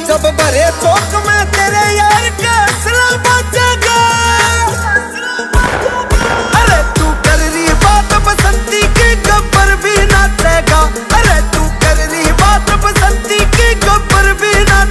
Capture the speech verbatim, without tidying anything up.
जब भरे चौक में तेरे यार का असला बचे